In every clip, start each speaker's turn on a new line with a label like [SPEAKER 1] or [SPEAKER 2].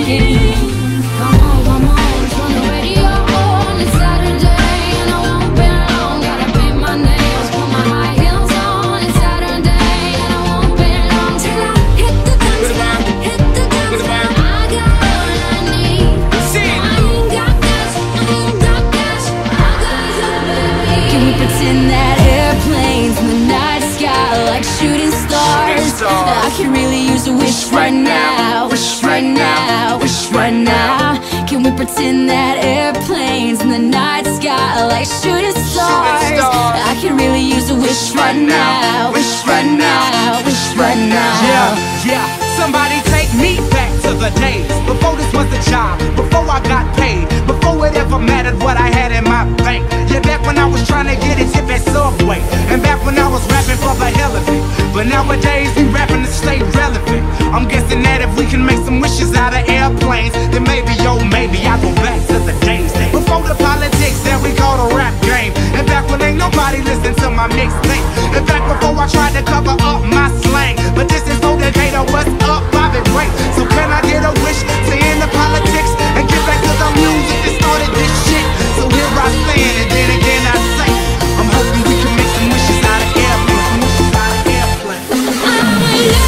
[SPEAKER 1] Come on, turn the radio on. It's Saturday and I won't be long. Gotta paint my nails, put my high heels on. It's Saturday and I won't be long till I hit the dance floor, hit the dance floor. I got all I need. I ain't got cash, I got you, baby. Can we pretend that airplanes in the night sky like shooting stars? I can really use a wish right now, wish right now, wish right now. Can we pretend that airplanes in the night sky like shooting stars? I can really use a wish right now, wish right now, wish right now.
[SPEAKER 2] Yeah, somebody take me back to the days before this was a job, before I got paid, before it ever mattered what I had in my bank. Yeah, back when I was trying to get a tip at Subway, and back when I was rapping for the hell of it. But nowadays we rapping to stay relevant. I'm guessing that if we can make some wishes out of airplanes, then maybe, oh maybe I'll go back to the days before the politics that we call the rap game, and back when ain't nobody listened to my mixtape, and back before I tried to cover up my slang. But this is no Decatur, what's up, Bobby Ray? So can I get a wish to end the politics and get back to the music that started this shit? So here I stand, and then again I say, I'm hoping we can make some wishes out of airplanes, wishes out of airplanes.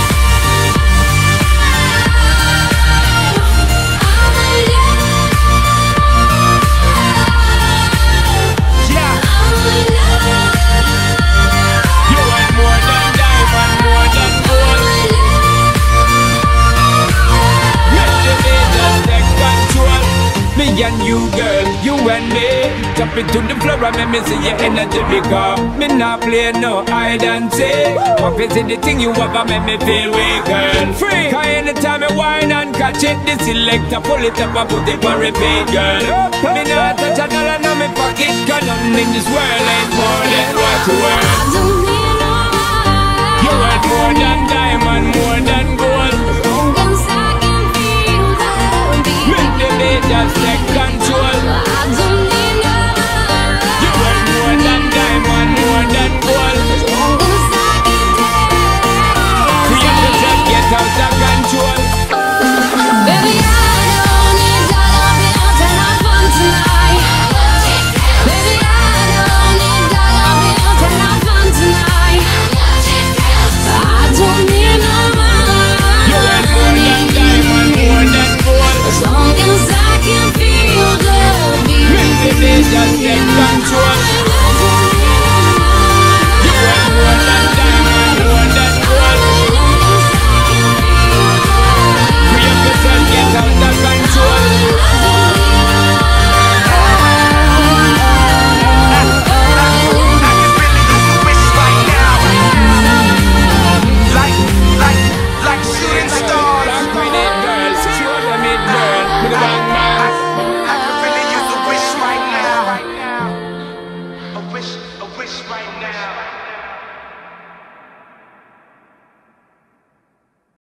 [SPEAKER 3] Me and you, girl, you and me, jump into the floor and make me see your energy because me not play no hide and seek. What is it the thing you ever make me feel weak, girl? Free, cause anytime I whine and catch it, the selector pull it up and put it on repeat, girl. Me not touch a dollar in my pocket, cause nothing in this world ain't more than what you worth. You worth more than diamond, more than